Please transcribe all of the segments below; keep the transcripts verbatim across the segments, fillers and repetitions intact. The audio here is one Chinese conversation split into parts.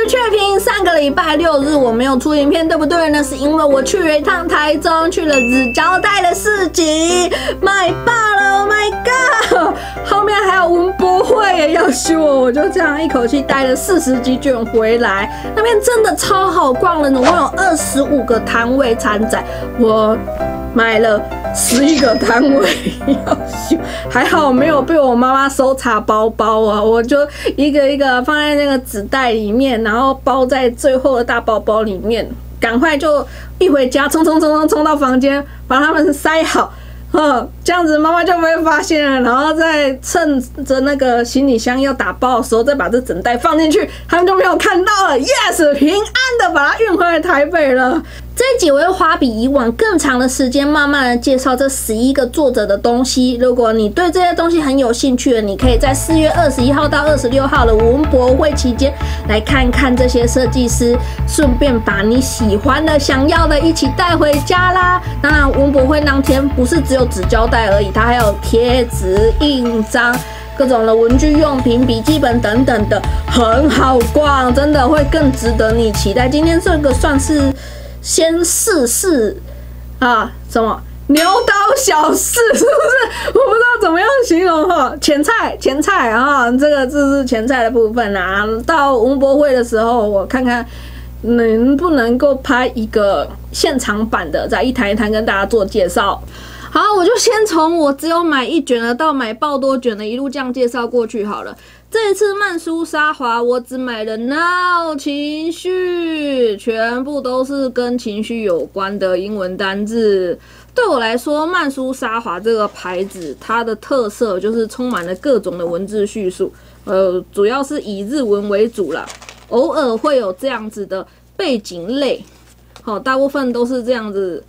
确评上个礼拜六日我没有出影片，对不对呢？是因为我去了一趟台中，去了纸胶带的市集，买爆了 ！Oh my god！ 后面还有文博会也要修我，我就这样一口气带了四十几卷回来。那边真的超好逛的，总共有二十五个摊位参展，我买了十一个摊位要修，还好没有被我妈妈搜查包包啊！我就一个一个放在那个纸袋里面，然后包在最后的大包包里面，赶快就一回家冲冲冲冲冲到房间，把它们塞好。嗯，这样子妈妈就不会发现了，然后再趁着那个行李箱要打包的时候，再把这整袋放进去，他们就没有看到了。Yes， 平安的把它运回来台北了。这一集我会花比以往更长的时间，慢慢的介绍这十一个作者的东西。如果你对这些东西很有兴趣的，你可以在四月二十一号到二十六号的文博会期间来看看这些设计师，顺便把你喜欢的、想要的一起带回家啦。当然，文博会当天不是只有纸胶带而已，它还有贴纸、印章。各种的文具用品、笔记本等等的，很好逛，真的会更值得你期待。今天这个算是先试试啊，什么牛刀小试，是不是？我不知道怎么样形容哈。前菜，前菜啊，这个这是前菜的部分啊。到文博会的时候，我看看能不能够拍一个现场版的，再一摊一摊跟大家做介绍。好，我就先从我只有买一卷的到买爆多卷的一路这样介绍过去好了。这一次曼殊沙华我只买了闹情绪，全部都是跟情绪有关的英文单字。对我来说，曼殊沙华这个牌子，它的特色就是充满了各种的文字叙述，呃，主要是以日文为主啦，偶尔会有这样子的背景类，好，大部分都是这样子。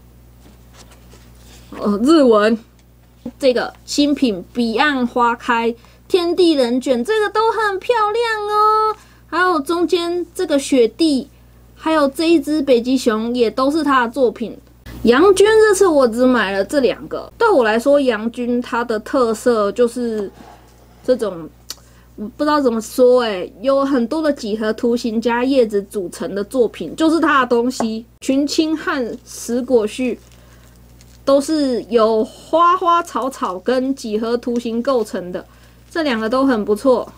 呃，日文这个新品彼岸花开、天地人卷，这个都很漂亮哦。还有中间这个雪地，还有这一只北极熊，也都是他的作品。杨君这次我只买了这两个，对我来说，杨君它的特色就是这种，我不知道怎么说哎、欸，有很多的几何图形加叶子组成的作品，就是他的东西。群青和石果序。都是由花花草草跟几何图形构成的，这两个都很不错。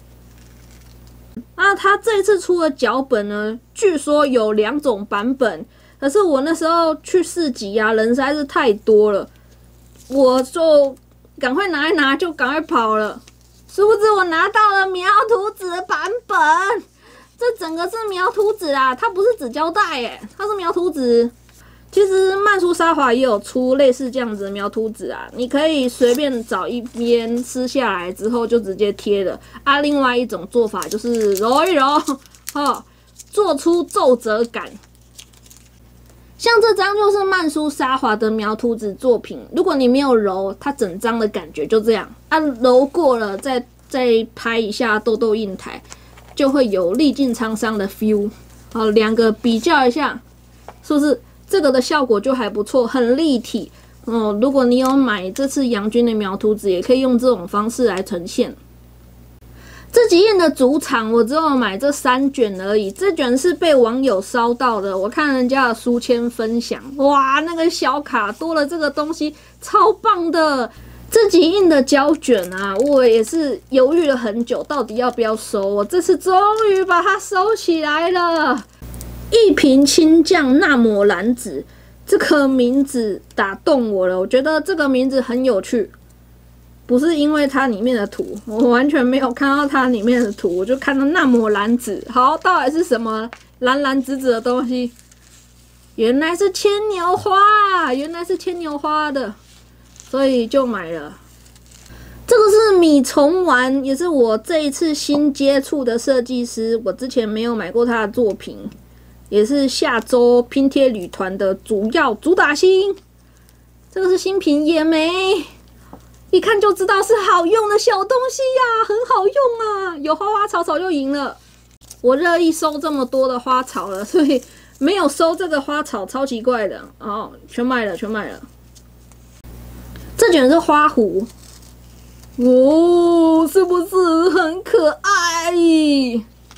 那他这次出的脚本呢，据说有两种版本，可是我那时候去市集啊，人实在是太多了，我就赶快拿一拿就赶快跑了。殊不知我拿到了描图纸的版本，这整个是描图纸啊，它不是纸胶带耶，它是描图纸。其实曼殊沙华也有出类似这样子的描图纸啊，你可以随便找一边撕下来之后就直接贴了啊。另外一种做法就是揉一揉，哦，做出皱褶感。像这张就是曼殊沙华的描图纸作品，如果你没有揉，它整张的感觉就这样啊，揉过了再再拍一下痘痘印台，就会有历尽沧桑的 feel。好，两个比较一下，是不是？这个的效果就还不错，很立体哦。如果你有买这次杨君的描图纸，也可以用这种方式来呈现。这几印的主场我只有买这三卷而已，这卷是被网友烧到的。我看人家的书签分享，哇，那个小卡多了这个东西，超棒的。这几印的胶卷啊，我也是犹豫了很久，到底要不要收。我这次终于把它收起来了。一瓶清酱那抹蓝紫，这个名字打动我了。我觉得这个名字很有趣，不是因为它里面的图，我完全没有看到它里面的图，我就看到那抹蓝紫。好，到底是什么蓝蓝紫紫的东西？原来是牵牛花，原来是牵牛花的，所以就买了。这个是米虫丸，也是我这一次新接触的设计师，我之前没有买过他的作品。也是下周拼贴旅团的主要主打星，这个是新品野莓，一看就知道是好用的小东西呀、啊，很好用啊，有花花草草就赢了。我乐意收这么多的花草了，所以没有收这个花草超奇怪的哦，全卖了，全卖了。这卷是花壶，哦，是不是很可爱？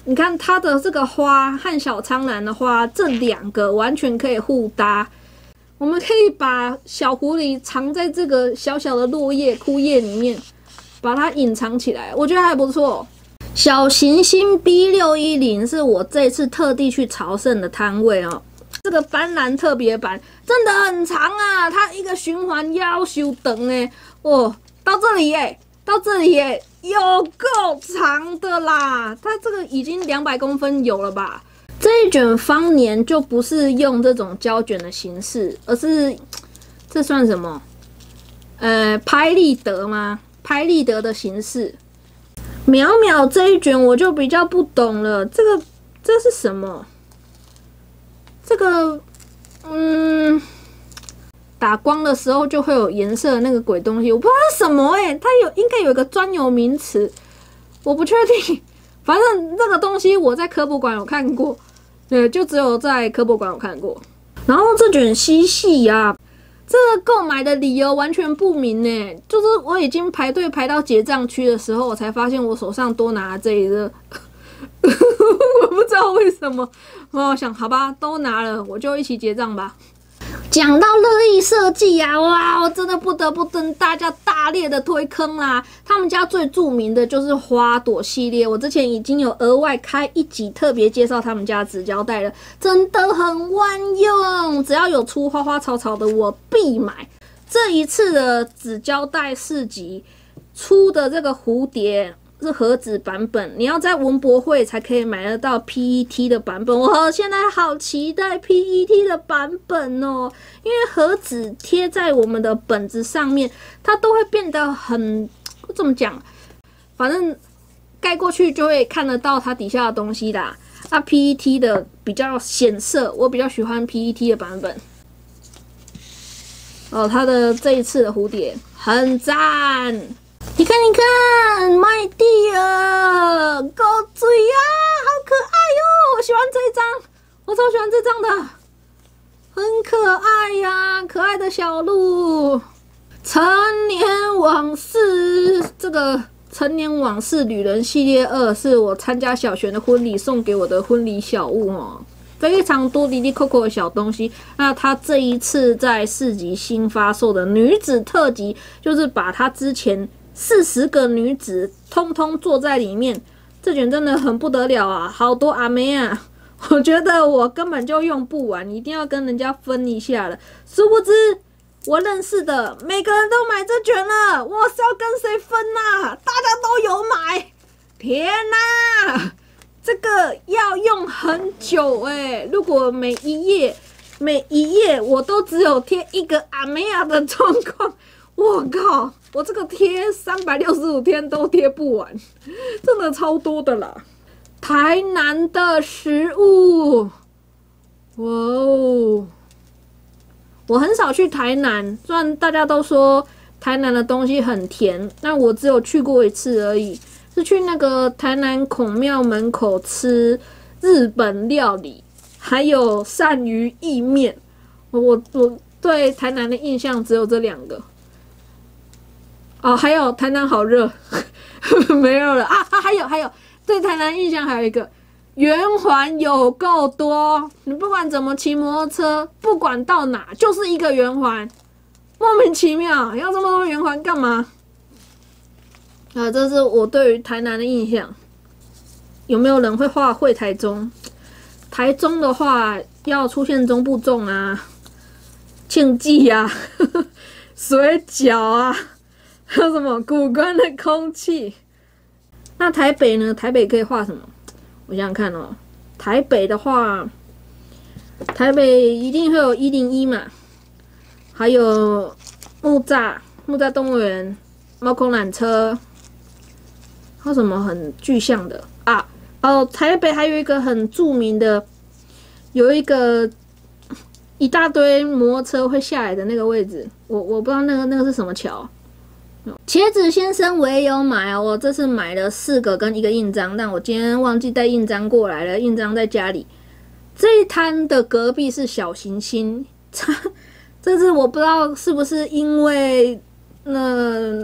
你看它的这个花和小苍兰的花，这两个完全可以互搭。我们可以把小狐狸藏在这个小小的落叶枯叶里面，把它隐藏起来，我觉得还不错。小行星 B 六一零是我这次特地去朝圣的摊位哦。这个斑斓特别版真的很长啊，它一个循环要求长哎，哦，到这里耶，到这里耶，有够长的啦！它这个已经两百公分有了吧？这一卷方年就不是用这种胶卷的形式，而是这算什么？呃，拍立得吗？拍立得的形式。淼淼这一卷我就比较不懂了，这个这是什么？这个，嗯，打光的时候就会有颜色的那个鬼东西，我不知道是什么哎、欸，它有应该有一个专有名词，我不确定。反正这个东西我在科博馆有看过，对，就只有在科博馆有看过。然后这卷嬉戏啊，这个购买的理由完全不明呢、欸，就是我已经排队排到结账区的时候，我才发现我手上多拿了这一个。我不知道为什么，我想好吧，都拿了，我就一起结账吧。讲到乐意设计啊，哇，我真的不得不跟大家大力的推坑啦！他们家最著名的就是花朵系列，我之前已经有额外开一集特别介绍他们家纸胶带了，真的很万用，只要有出花花草草的我必买。这一次的纸胶带市集出的这个蝴蝶是盒子版本，你要在文博会才可以买得到 P E T 的版本。我现在好期待 P E T 的版本哦，因为盒子贴在我们的本子上面，它都会变得很怎么讲，反正盖过去就会看得到它底下的东西啦。啊 ，P E T 的比较显色，我比较喜欢 P E T 的版本。哦，它的这一次的蝴蝶很赞。你看，你看，麦蒂尔，够嘴啊，好可爱哟！我喜欢这一张，我超喜欢这张的，很可爱呀，可爱的小鹿。陈年往事，这个陈年往事旅人系列二是我参加小璇的婚礼送给我的婚礼小物哦，非常多哩哩扣扣的小东西。那他这一次在市集新发售的女子特辑，就是把他之前四十个女子通通坐在里面，这卷真的很不得了啊！好多阿妹啊，我觉得我根本就用不完，一定要跟人家分一下了。殊不知，我认识的每个人都买这卷了，我是要跟谁分啊？大家都有买，天哪！这个要用很久哎、欸！如果每一页每一页我都只有贴一个阿妹啊的状况，我靠！我这个贴三百六十五天都贴不完，真的超多的啦。台南的食物，哇哦！我很少去台南，虽然大家都说台南的东西很甜，但我只有去过一次而已，是去那个台南孔庙门口吃日本料理，还有鳝鱼意面。我我对台南的印象只有这两个。哦，还有台南好热，没有了啊啊！还有还有，对台南印象还有一个圆环有够多，你不管怎么骑摩托车，不管到哪就是一个圆环，莫名其妙，要这么多圆环干嘛？啊，这是我对于台南的印象。有没有人会画会台中？台中的话要出现中部粽啊、庆记啊、水饺啊。还有什么古关的空气？那台北呢？台北可以画什么？我想想看哦。台北的话，台北一定会有一零一嘛，还有木栅、木栅动物园、猫空缆车，还有什么很具象的啊？哦，台北还有一个很著名的，有一个一大堆摩托车会下来的那个位置，我我不知道那个那个是什么桥。茄子先生我也有买哦，我这次买了四个跟一个印章，但我今天忘记带印章过来了，印章在家里。这一摊的隔壁是小行星，这次我不知道是不是因为那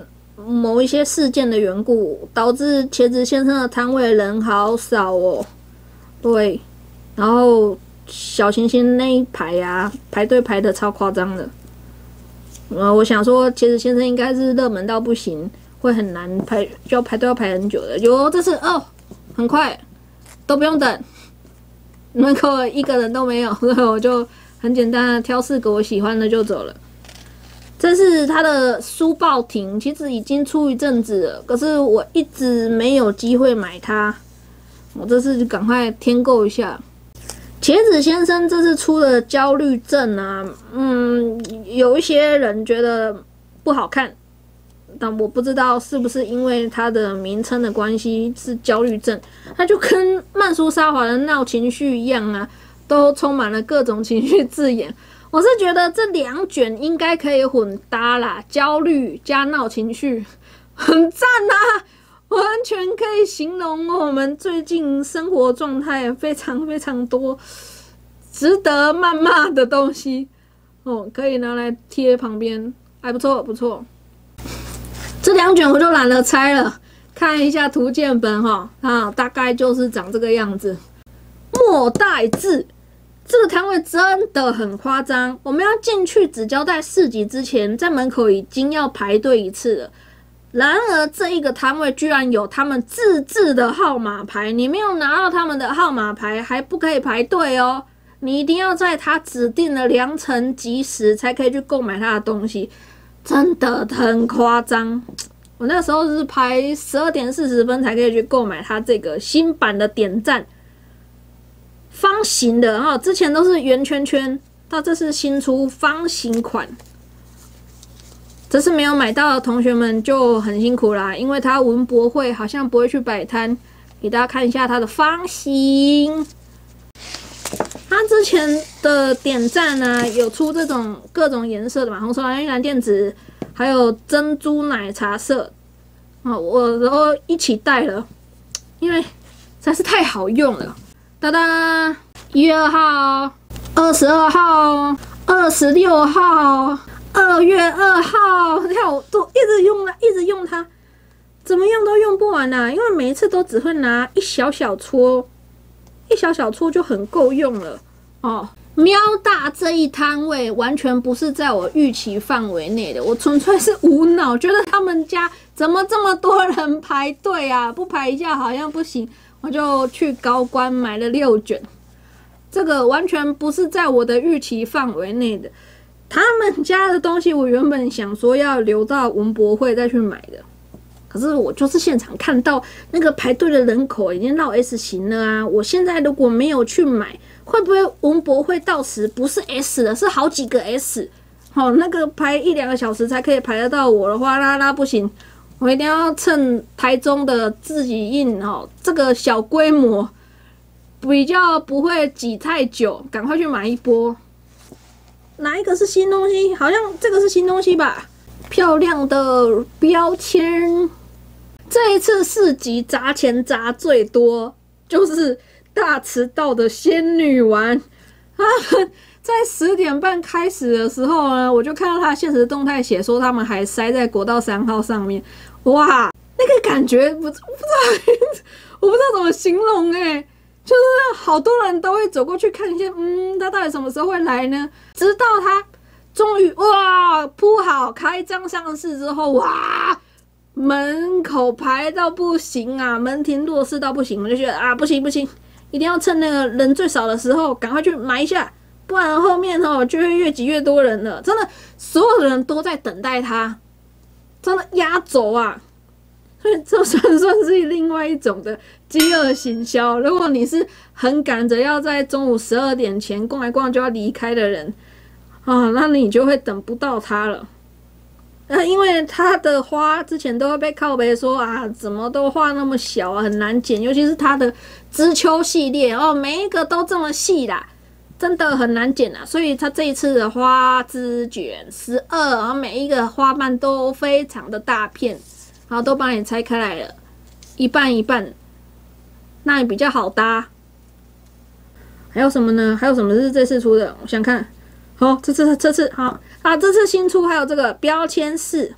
某一些事件的缘故，导致茄子先生的摊位人好少哦。对，然后小行星那一排啊，排队排的超夸张的。呃，我想说茄子先生应该是热门到不行，会很难排，就要排队要排很久的。有这次哦，很快，都不用等，门口一个人都没有，所以我就很简单的挑四个我喜欢的就走了。这是他的书报亭，其实已经出一阵子了，可是我一直没有机会买它。我这次就赶快添购一下。茄子先生这次出的焦虑症啊，嗯，有一些人觉得不好看，但我不知道是不是因为它的名称的关系是焦虑症，它就跟曼殊沙华的闹情绪一样啊，都充满了各种情绪字眼。我是觉得这两卷应该可以混搭啦，焦虑加闹情绪，很赞啊！完全可以形容我们最近生活状态非常非常多值得谩骂的东西哦，可以拿来贴旁边，还不错不错。这两卷我就懒得拆了，看一下图鉴本哈啊，大概就是长这个样子。末代志。这个摊位真的很夸张，我们要进去只交代市集之前，在门口已经要排队一次了。然而这一个摊位居然有他们自制的号码牌，你没有拿到他们的号码牌还不可以排队哦，你一定要在他指定的良辰吉时才可以去购买他的东西，真的很夸张。我那时候是排十二点四十分才可以去购买他这个新版的点赞。方形的哈，之前都是圆圈圈，到这次新出方形款。这次没有买到的同学们就很辛苦啦，因为他文博会好像不会去摆摊，给大家看一下它的方形。它之前的点赞呢，有出这种各种颜色的嘛，红橙黄绿蓝靛紫，还有珍珠奶茶色。啊，我都一起带了，因为实在是太好用了。哒哒，一月二号、二十二号、二十六号、二月二号，你看我都一直用它，一直用它，怎么用都用不完啊！因为每一次都只会拿一小小撮，一小小撮就很够用了哦。喵大这一摊位完全不是在我预期范围内的，我纯粹是无脑，觉得他们家怎么这么多人排队啊？不排一下好像不行。我就去高官买了六卷，这个完全不是在我的预期范围内的。他们家的东西，我原本想说要留到文博会再去买的，可是我就是现场看到那个排队的人口已经绕 S 型了啊！我现在如果没有去买，会不会文博会到时不是 S 了，是好几个 S？ 好、哦，那个排一两个小时才可以排得到我的话，那那不行。我一定要趁台中的自己印哦，这个小规模比较不会挤太久，赶快去买一波。哪一个是新东西？好像这个是新东西吧？漂亮的标签。这一次市集砸钱砸最多，就是大迟到的仙女丸。他们在十点半开始的时候呢，我就看到他现实动态写说他们还塞在国道三号上面。哇，那个感觉不不知道，我不知道怎么形容哎、欸，就是好多人都会走过去看一下，嗯，他到底什么时候会来呢？直到他终于哇铺好开张上市之后，哇，门口排到不行啊，门庭若市到不行，我就觉得啊，不行不行，一定要趁那个人最少的时候赶快去买一下，不然后面哦就会越挤越多人了。真的，所有的人都在等待他。真的压轴啊！所以这算算是另外一种的饥饿行销。如果你是很赶着要在中午十二点前逛来逛就要离开的人啊，那你就会等不到它了。啊，因为它的花之前都会被靠北说啊，怎么都画那么小啊，很难剪，尤其是它的知秋系列哦，每一个都这么细啦。真的很难剪啊，所以它这一次的花枝卷十二，然后每一个花瓣都非常的大片，然后都帮你拆开来了，一半一半，那也比较好搭。还有什么呢？还有什么是这次出的？我想看。好、哦，这次这次好啊，这次新出还有这个标签四，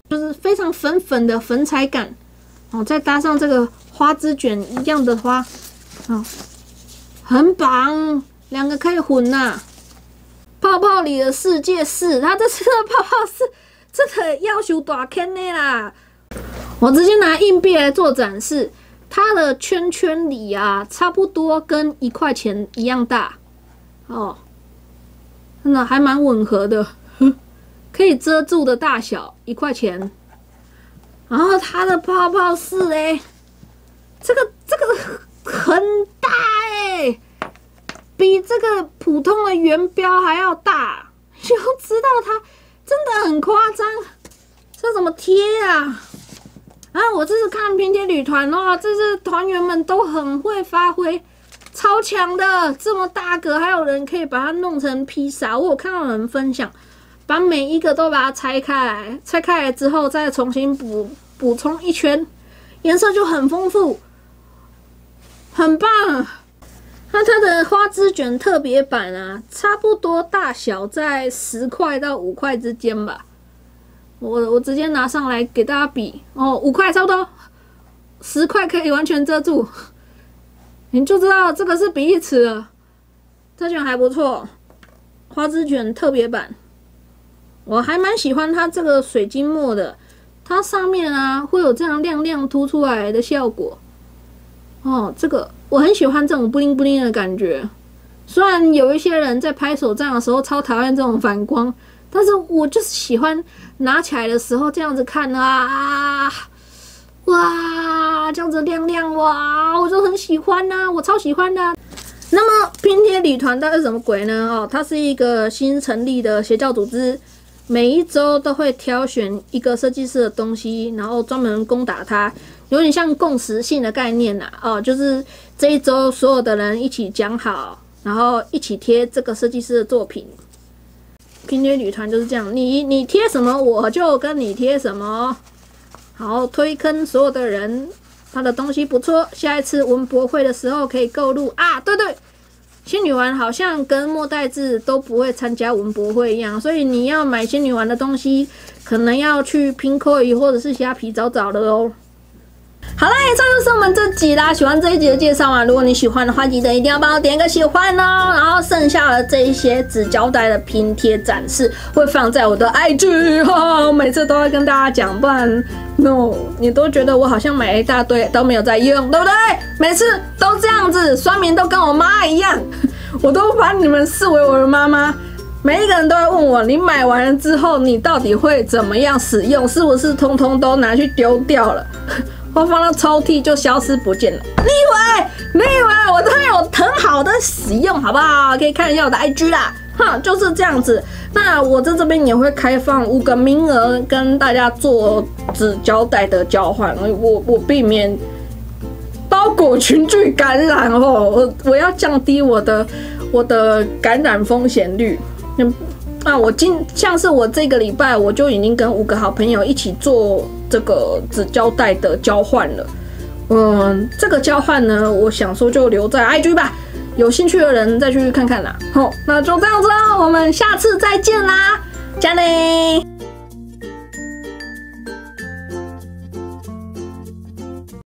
就是非常粉粉的粉彩感哦，再搭上这个花枝卷一样的花，哦，很棒，两个可以混呐、啊。泡泡里的世界四，它这次的泡泡是这个要求大坑的啦。我直接拿硬币来做展示，它的圈圈里啊，差不多跟一块钱一样大哦，真的还蛮吻合的。可以遮住的大小，一块钱。然后它的泡泡是嘞，这个这个很大哎，比这个普通的圆标还要大，就知道它真的很夸张。这怎么贴啊？啊，我这次看拼贴旅团哦，这次团员们都很会发挥，超强的，这么大个，还有人可以把它弄成披萨。我有看到有人分享，把每一个都把它拆开来，拆开来之后再重新补补充一圈，颜色就很丰富，很棒。那它的花枝卷特别版啊，差不多大小在十块到五块之间吧。我我直接拿上来给大家比哦，五块差不多，十块可以完全遮住，你就知道这个是比例尺了。这卷还不错，花枝卷特别版。我还蛮喜欢它这个水晶墨的，它上面啊会有这样亮亮凸出来的效果。哦，这个我很喜欢这种布灵布灵的感觉。虽然有一些人在拍手账的时候超讨厌这种反光，但是我就是喜欢拿起来的时候这样子看啊，哇，这样子亮亮哇，我就很喜欢呐、啊，我超喜欢的、啊。那么拼贴旅团到底是什么鬼呢？哦，它是一个新成立的邪教组织。每一周都会挑选一个设计师的东西，然后专门攻打它，有点像共识性的概念呐、啊。哦，就是这一周所有的人一起讲好，然后一起贴这个设计师的作品。拼贴旅团就是这样，你你贴什么，我就跟你贴什么。好，推坑所有的人，他的东西不错，下一次文博会的时候可以购入啊。对对。仙女丸好像跟末代志都不会参加文博会一样，所以你要买仙女丸的东西，可能要去Pinkoi或者是虾皮找找了哦。好啦，以上就是我们这集啦。喜欢这一集的介绍啊，如果你喜欢的话，记得一定要帮我点一个喜欢哦。然后剩下的这一些纸胶带的拼贴展示会放在我的 I G 哈，每次都会跟大家讲，不然 no 你都觉得我好像买了一大堆都没有在用，对不对？每次都这样子，酸民都跟我妈一样，我都把你们视为我的妈妈。每一个人都会问我，你买完了之后，你到底会怎么样使用？是不是通通都拿去丢掉了？或放到抽屉就消失不见了？你以为？你以为我都有很好的使用，好不好？可以看一下我的 I G 啦，哈，就是这样子。那我在这边也会开放五个名额，跟大家做纸胶带的交换。我我避免包裹群聚感染哦，我我要降低我的我的感染风险率。嗯，啊，我今像是我这个礼拜我就已经跟五个好朋友一起做这个纸胶带的交换了。嗯，这个交换呢，我想说就留在 I G 吧，有兴趣的人再去看看啦。好，那就这样子啦，我们下次再见啦，加嘞。